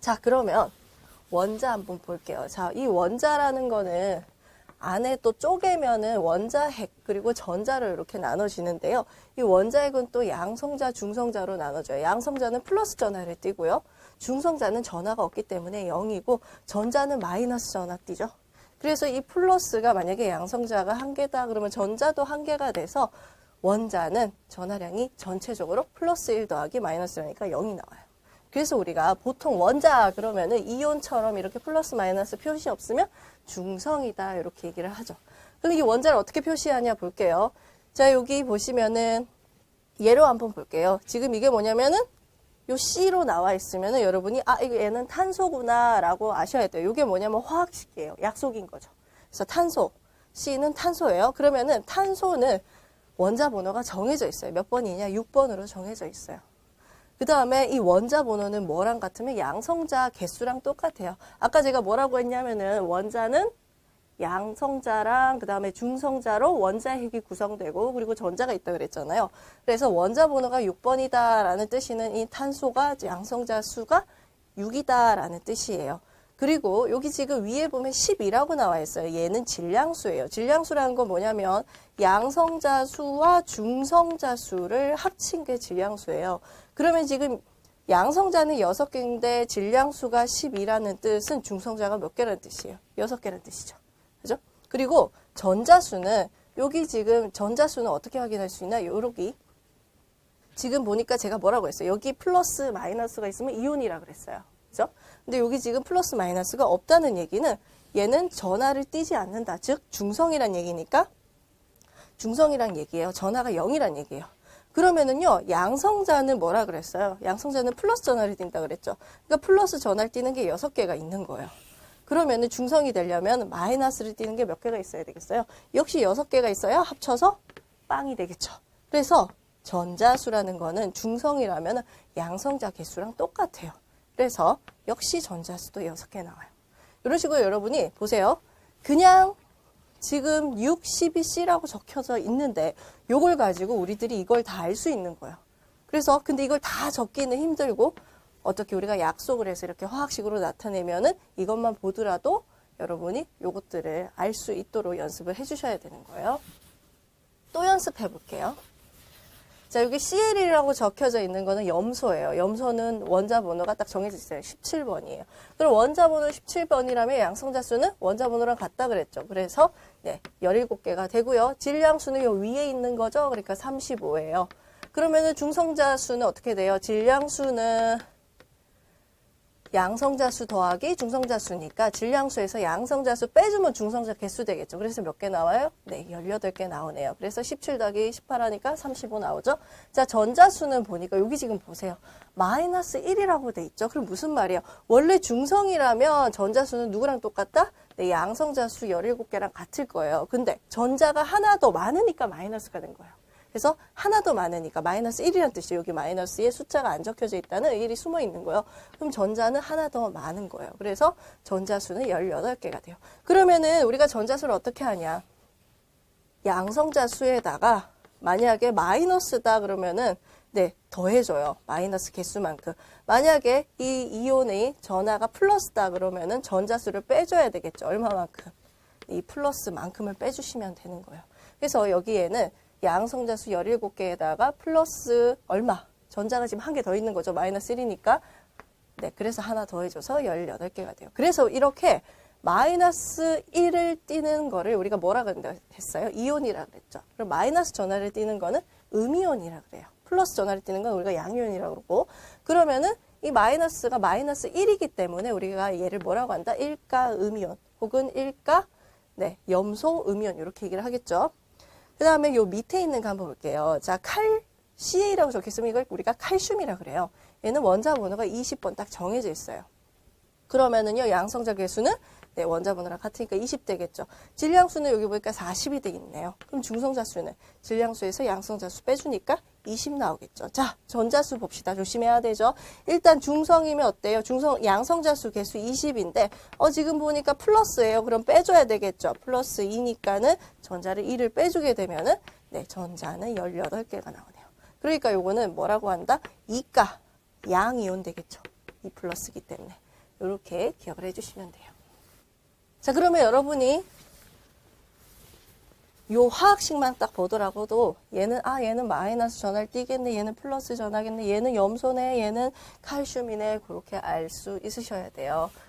자, 그러면 원자 한번 볼게요. 자, 이 원자라는 거는 안에 또 쪼개면은 원자핵 그리고 전자를 이렇게 나눠지는데요. 이 원자핵은 또 양성자, 중성자로 나눠져요. 양성자는 플러스 전하를 띠고요. 중성자는 전하가 없기 때문에 0이고 전자는 마이너스 전하 띠죠. 그래서 이 플러스가 만약에 양성자가 1개다 그러면 전자도 1개가 돼서 원자는 전하량이 전체적으로 플러스 1 더하기 마이너스 1이니까 0이 나와요. 그래서 우리가 보통 원자 그러면은 이온처럼 이렇게 플러스 마이너스 표시 없으면 중성이다 이렇게 얘기를 하죠. 그럼 이 원자를 어떻게 표시하냐 볼게요. 자, 여기 보시면은 예로 한번 볼게요. 지금 이게 뭐냐면은 요 C로 나와 있으면은 여러분이 이거 얘는 탄소구나 라고 아셔야 돼요. 이게 뭐냐면 화학식이에요. 약속인 거죠. 그래서 탄소, C는 탄소예요. 그러면은 탄소는 원자 번호가 정해져 있어요. 몇 번이냐? 6번으로 정해져 있어요. 그 다음에 이 원자 번호는 뭐랑 같으면 양성자 개수랑 똑같아요. 아까 제가 뭐라고 했냐면은 원자는 양성자랑 그 다음에 중성자로 원자핵이 구성되고 그리고 전자가 있다 그랬잖아요. 그래서 원자 번호가 6번이다 라는 뜻이는 이 탄소가 양성자 수가 6이다 라는 뜻이에요. 그리고 여기 지금 위에 보면 12라고 나와 있어요. 얘는 질량수예요. 질량수라는 건 뭐냐면 양성자 수와 중성자 수를 합친 게 질량수예요. 그러면 지금 양성자는 6개인데 질량수가 12라는 뜻은 중성자가 몇 개라는 뜻이에요? 6개라는 뜻이죠. 그죠? 그리고 전자수는 여기 지금 전자수는 어떻게 확인할 수 있나? 여기 지금 보니까 제가 뭐라고 했어요? 여기 플러스 마이너스가 있으면 이온이라 그랬어요. 그죠? 근데 여기 지금 플러스 마이너스가 없다는 얘기는 얘는 전하를 띠지 않는다. 즉 중성이란 얘기니까 중성이란 얘기예요. 전하가 0이란 얘기예요. 그러면은요, 양성자는 뭐라 그랬어요? 양성자는 플러스 전하를 띈다 그랬죠. 그러니까 플러스 전하를 띠는 게 6개가 있는 거예요. 그러면은 중성이 되려면 마이너스를 띠는 게 몇 개가 있어야 되겠어요? 역시 6개가 있어야 합쳐서 빵이 되겠죠. 그래서 전자수라는 거는 중성이라면 양성자 개수랑 똑같아요. 그래서 역시 전자수도 6개 나와요. 이런 식으로 여러분이 보세요. 그냥 지금 6, 12C라고 적혀져 있는데 요걸 가지고 우리들이 이걸 다 알 수 있는 거예요. 그래서 근데 이걸 다 적기는 힘들고 어떻게 우리가 약속을 해서 이렇게 화학식으로 나타내면은 이것만 보더라도 여러분이 요것들을 알 수 있도록 연습을 해주셔야 되는 거예요. 또 연습해 볼게요. 자, 여기 CL이라고 적혀져 있는 거는 염소예요. 염소는 원자 번호가 딱 정해져 있어요. 17번이에요. 그럼 원자 번호 17번이라면 양성자 수는 원자 번호랑 같다 그랬죠. 그래서 네, 17개가 되고요. 질량수는 요 위에 있는 거죠. 그러니까 35예요. 그러면은 중성자 수는 어떻게 돼요? 질량수는 양성자 수 더하기 중성자 수니까 질량수에서 양성자 수 빼주면 중성자 개수 되겠죠. 그래서 몇 개 나와요? 네, 18개 나오네요. 그래서 17 더하기 18 하니까 35 나오죠. 자, 전자수는 보니까 여기 지금 보세요. 마이너스 1이라고 돼 있죠. 그럼 무슨 말이에요? 원래 중성이라면 전자수는 누구랑 똑같다? 네, 양성자 수 17개랑 같을 거예요. 근데 전자가 하나 더 많으니까 마이너스가 된 거예요. 그래서 하나 더 많으니까 마이너스 1이라는 뜻이에요. 여기 마이너스에 숫자가 안 적혀져 있다는 1이 숨어 있는 거예요. 그럼 전자는 하나 더 많은 거예요. 그래서 전자수는 18개가 돼요. 그러면은 우리가 전자수를 어떻게 하냐? 양성자 수에다가 만약에 마이너스다 그러면은 네, 더해줘요. 마이너스 개수만큼. 만약에 이 이온의 전하가 플러스다 그러면은 전자수를 빼줘야 되겠죠. 얼마만큼? 이 플러스만큼을 빼주시면 되는 거예요. 그래서 여기에는 양성자수 17개에다가 플러스 얼마? 전자가 지금 한 개 더 있는 거죠. 마이너스 1이니까. 네, 그래서 하나 더 해줘서 18개가 돼요. 그래서 이렇게 마이너스 1을 띠는 거를 우리가 뭐라고 했어요? 이온이라 그랬죠. 그럼 마이너스 전하를 띠는 거는 음이온이라 그래요. 플러스 전하를 띠는 건 우리가 양이온이라고 그러고. 그러면은 이 마이너스가 마이너스 1이기 때문에 우리가 얘를 뭐라고 한다? 일가 음이온 혹은 일가 네, 염소 음이온 이렇게 얘기를 하겠죠. 그 다음에 요 밑에 있는 거 한번 볼게요. 자, CA라고 적혀있으면 이걸 우리가 칼슘이라 그래요. 얘는 원자 번호가 20번 딱 정해져 있어요. 그러면은요, 양성자 개수는 네, 원자 번호랑 같으니까 20 되겠죠. 질량수는 여기 보니까 40이 되겠네요. 그럼 중성자 수는 질량수에서 양성자 수 빼주니까 20 나오겠죠. 자, 전자수 봅시다. 조심해야 되죠. 일단 중성이면 어때요? 양성자 수 개수 20인데 지금 보니까 플러스예요. 그럼 빼줘야 되겠죠. 플러스 2니까는 전자를 1을 빼주게 되면은 네, 전자는 18개가 나오네요. 그러니까 요거는 뭐라고 한다? 이가 양이온 되겠죠. 2 플러스기 때문에. 이렇게 기억을 해주시면 돼요. 자, 그러면 여러분이 요 화학식만 딱 보더라고도 얘는 마이너스 전하를 띠겠네, 얘는 플러스 전하겠네, 얘는 염소네, 얘는 칼슘이네, 그렇게 알 수 있으셔야 돼요.